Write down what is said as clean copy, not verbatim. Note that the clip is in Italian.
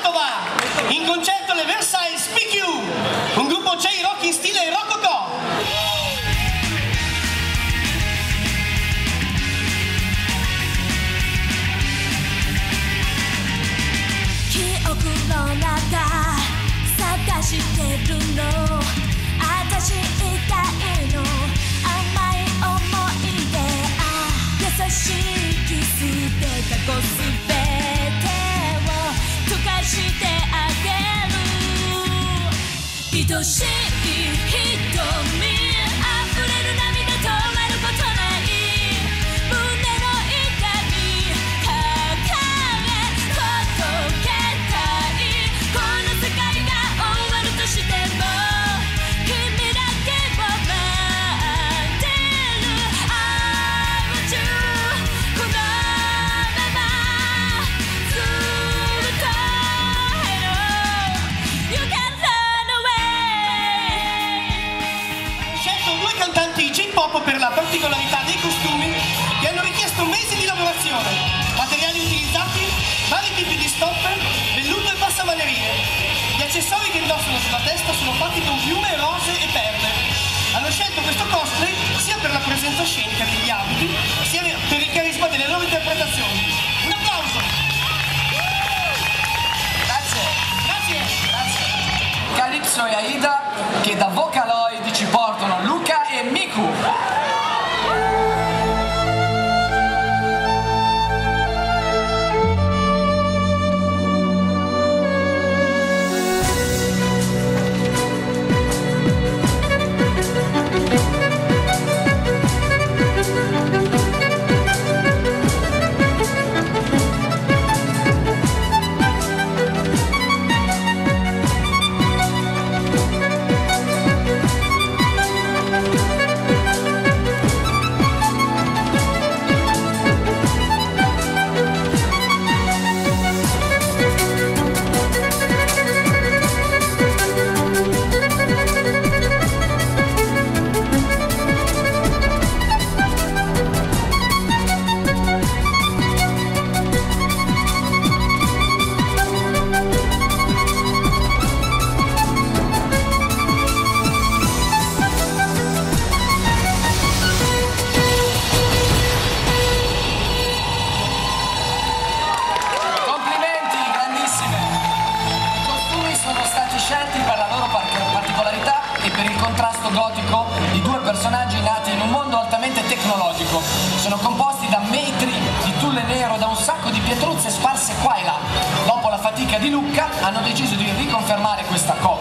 Padova, in concerto le Versailles Speak You, un gruppo J-Rock in stile rococò. 愛しい瞳溢れる涙止まることない胸の痛み抱え届けたいこの世界が終わるとしても君だけを待ってる I want you このままずっと Hello You can cantanti J-pop per la particolarità dei costumi che hanno richiesto mesi di lavorazione, materiali utilizzati, vari tipi di stoffe, velluto e passabalerine. Gli accessori che indossano sulla testa sono fatti con piume, rose e perle. Hanno scelto questo cosplay sia per la presenza scenica degli abiti, sia per il carisma delle loro interpretazioni. Un applauso! Grazie! Grazie! Grazie! Calypso e Aida che da Vocaloid ci portano Luca e Miku. Scelti per la loro particolarità e per il contrasto gotico di due personaggi nati in un mondo altamente tecnologico. Sono composti da metri di tulle nero e da un sacco di pietruzze sparse qua e là. Dopo la fatica di Lucca hanno deciso di riconfermare questa coppia.